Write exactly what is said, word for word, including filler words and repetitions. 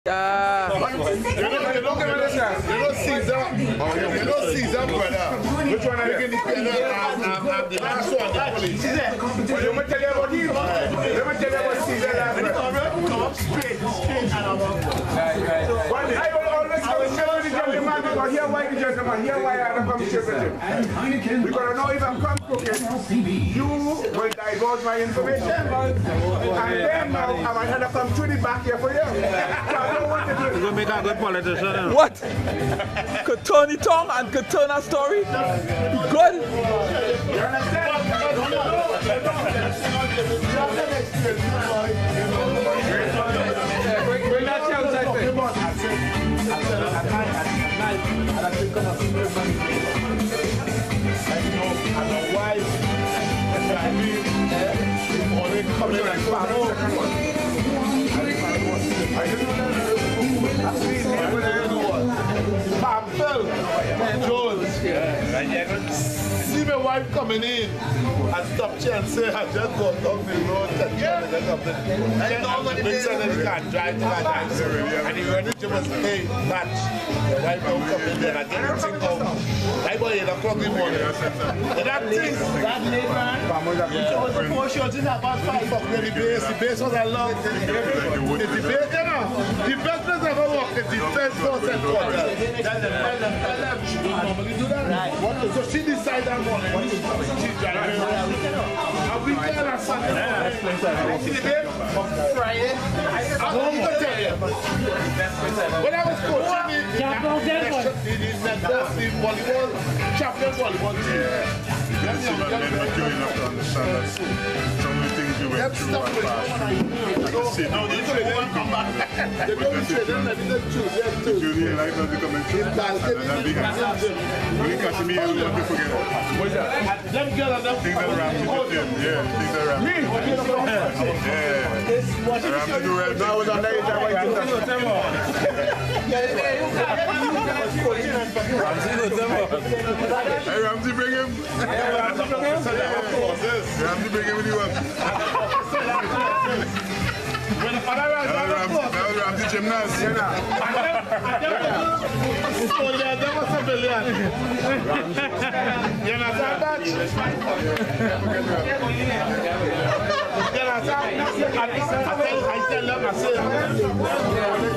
Yeah. You don't, you don't understand. You don't Caesar. You don't Caesar, brother. Which one are you going to I'm, I'm, I'm the last one, the police. Well, let me tell you about you. Let me tell you about Caesar last night. Come up straight, straight and above. Right, right, right. I will always go to the gentleman because here why the gentleman, here why I don't come share with him. Because I know if I'm come crooked, you will divulge my information. And then now I'm going to come through the back here for you. You're going to make a good politician. What? Could turn the tongue and could turn a story? Good? You understand? Bring that to outside. Phil Jones, see my wife coming in and stop here and say, I just got off the road and yeah. the big son that he can't drive to that dance. And he ready to just hey, match. The wife don't come in there and get the thing out. Like boy, eight o'clock in the morning. And that thing, that late man, yeah. Four shots in about five. Fuck me, the bass, the bass was a long. It's the bass, you know. The best place ever walked is the first force and quarter. Tell them, tell them, you normally do that. Right. What, so she decide that morning. What is she driving? A weekend and Sunday morning. See the babe? Friday. I'm home to tell you. When I was coaching in the volleyball, champion volleyball team. Yes, but men mature enough to understand that some of the things we went through are past. See, no, they don't come back. They don't say them that they choose. The journey in life doesn't come in true. And that big answer. When you catch me, I don't want to forget it. What's that? Them girls are them. Things that Ramsey did, yeah. Things that Ramsey did. Yeah. Ramsey do well. Now I was on that age, I went to them. Hey, Ramsey, bring him. Ramsey, bring him when you want. That was Ramsey Gymnast. So yeah, that was a billion. You understand that? You understand? I tell them, I say,